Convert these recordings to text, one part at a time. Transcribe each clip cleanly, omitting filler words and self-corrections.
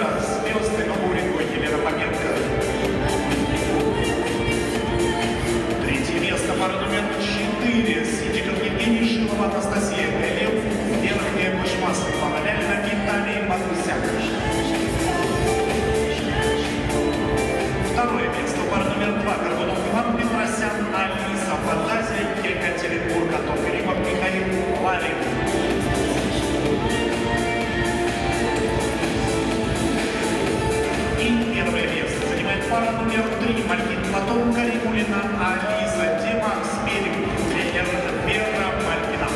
номера «Звезды Новоринго» Елена Победка. Третье место, пара номер 4, Сидиков Евгений, Шилова Анастасия, Элев, Верхняя Башмастый, Павляльна Виталий Матусяк. Второе место, пара номер 2, Горбунов Иван, Петросян, Алиса, Фантазия, Екатеринбург, Антон Каримов, Михаил Ларин. И первое место занимает пара номер 3, Мальгин Платон, Каримулина, Алиса, Демакс, Берег, тренер Вера Малькина.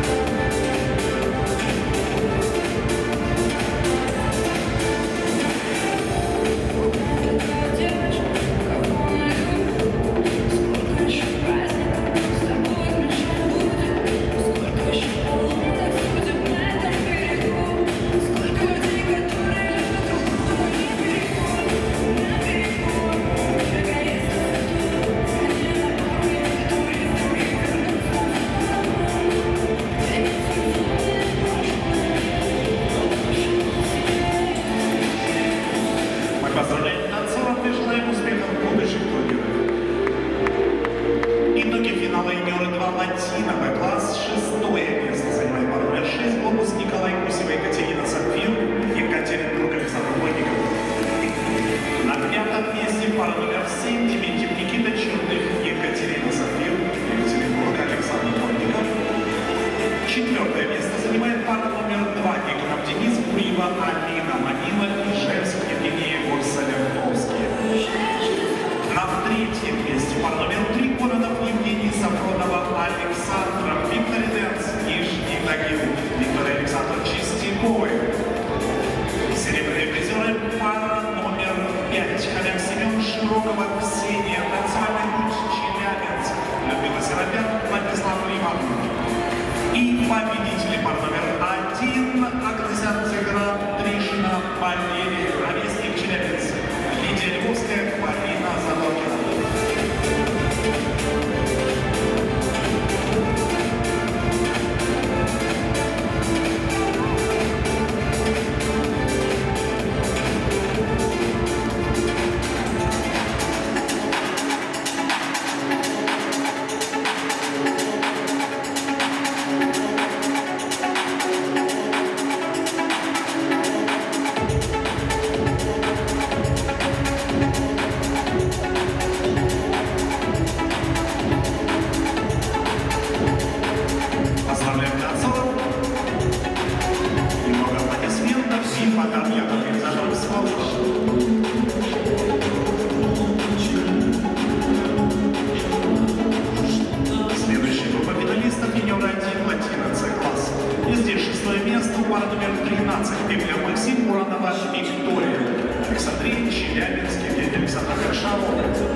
Поздравляем танцоров и желаем успехов в будущих турнирах. Итоги финала юниоры-2 Латино Б-класс. 6-е место занимает пара номер 6 Глобус Николай Гусева, Екатерина Сапфир, Екатеринбург Александр Плотников. На 5-м месте пара номер 7 Дементьев Никита, Черных, Екатерина Сапфир, Екатеринбург Александр Плотников. 4-е место занимает пара номер 2 Никонов Денис, Буриева Алина Манила, Ижевск Евгений Горсалевновский. На 3-м месте пара номер 3 Кононов Евгений, Сафронова Александра, Виктор Дэнс, Нижний Тагил, Виктор Александр Чистяковой. Серебряные призеры пара номер 5 Хомяк Семен, Широкова Ксения, танцевальный путь Челябинск, Людмила Серапян, Владислав Риман. И победители пар номер 1 Агнесян Цигра, Тришина Валерий, ровесник Челябинск, Лидия Львовская, Полина Задоркина. Поздравляем танцоров. Немного аплодисментов и подарки от организаторов спонсоров. Следующая группа финалистов юниор-1 Латино С-класс. И здесь 6-е место, пара номер 13 Пеклер Максим, Уранова Виктория, Александрия, Челябинск, Евгений Александр Шаров.